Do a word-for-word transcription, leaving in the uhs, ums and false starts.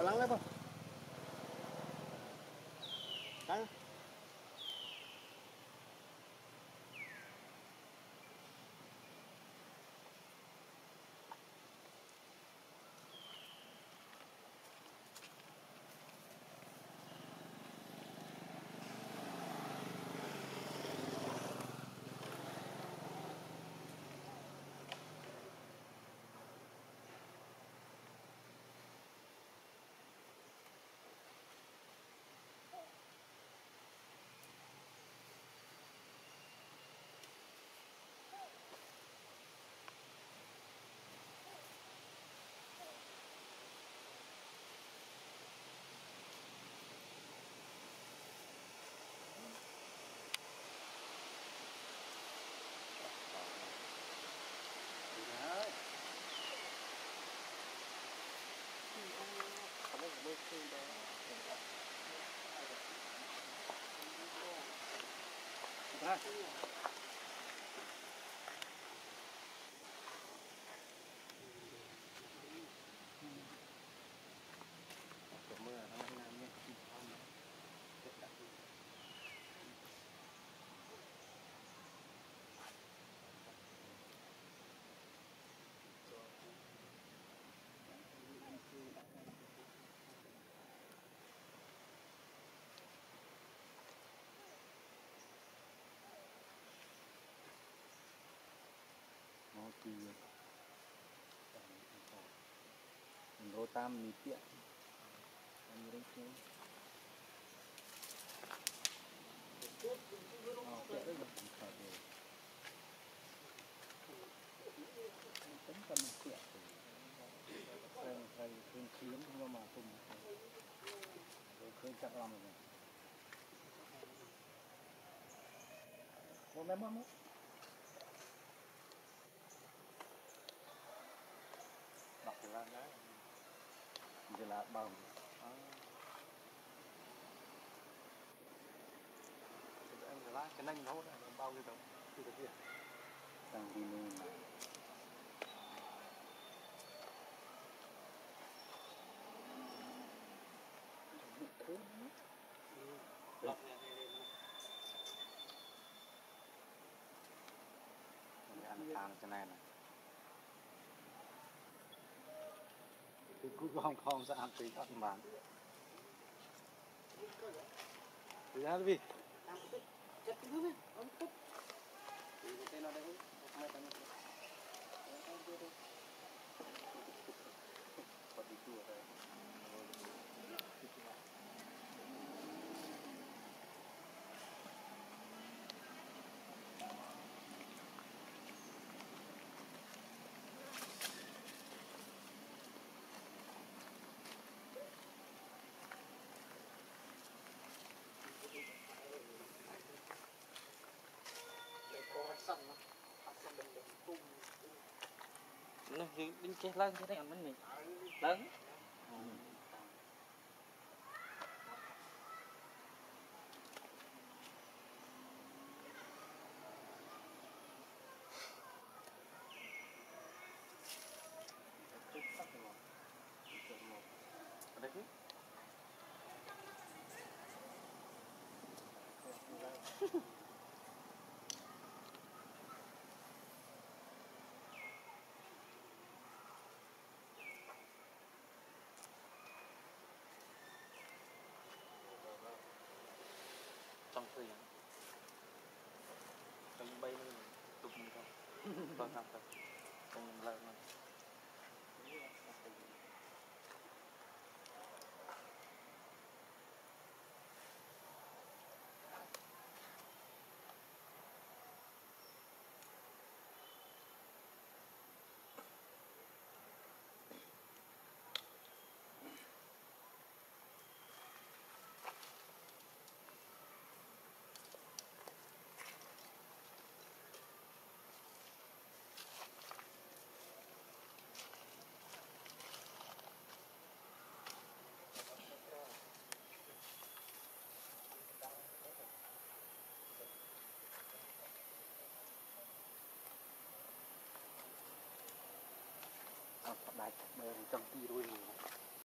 Lắng lên không? Lắng. Hả? Mưa nó làm nhé. Nó kỳ mình tam mì tiện anh đến chứ ờ tiện đấy được phải để tấn công tiện thầy thầy khuyên chiến nhưng mà cùng rồi khuyên chắc làm rồi một mét mất đọc ra đấy giờ là bằng em là cái nanh nó là bao nhiêu đâu thì được gì đang đi lên là lọc ăn than cho này này cái cút Hong Kong sẽ ăn tùy các bạn từ ra đi chất cái nước ông cút thì cái nó đây không mai tao còn đi chùa đây nó đinh che lên thế này ăn bánh mì lớn ở đây trong thời gian trong bay lên tụt mình không vâng học rồi trong lợi mà đại bờ trong kia đuôi